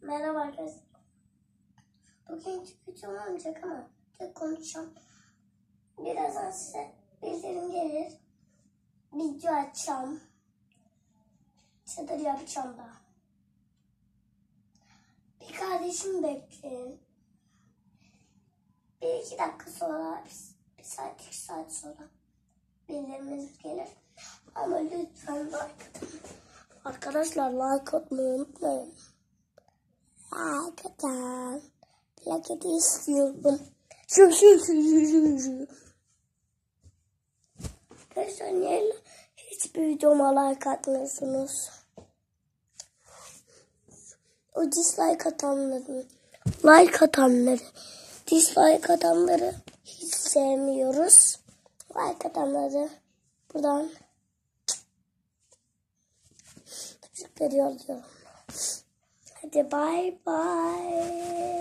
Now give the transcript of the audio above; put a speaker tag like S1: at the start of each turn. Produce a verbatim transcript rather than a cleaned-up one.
S1: Merhaba arkadaşlar. Bugün videom olmayacak ama tek konuşacağım. Birazdan size bildirim gelir. Video açacağım. Çadır yapacağım da. Bir kardeşimi bekleyin. Bir iki dakika sonra, bir saat iki saat sonra bildirimimiz gelir. Ama lütfen like atın. Arkadaşlar like atmayı unutmayın. Like atın. Plaketi istiyorum. Şu şu şu şu şu. Arkadaşlar niye hiçbir videoma like atmıyorsunuz? O dislike atanları, like atanları, dislike atanları hiç sevmiyoruz. Like atanları buradan teşekkür ediyorum. Hadi bye bye.